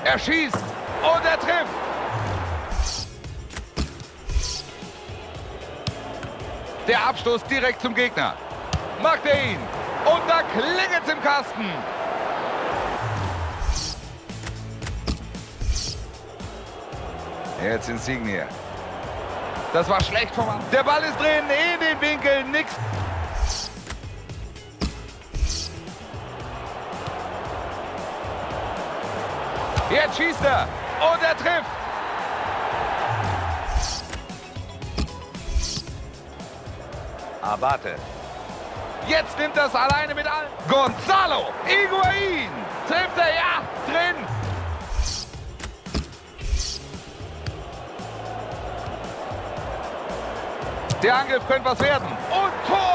Er schießt und er trifft. Der Abstoß direkt zum Gegner. Macht er ihn. Und da klingelt's im Kasten. Jetzt Insigne. Das war schlecht vom Mann. Der Ball ist drin, in den Winkel, nix. Jetzt schießt er und er trifft. Abate. Jetzt nimmt er es alleine mit an. Gonzalo Higuaín. Trifft er, ja, drin. Der Angriff könnte was werden. Und Tor!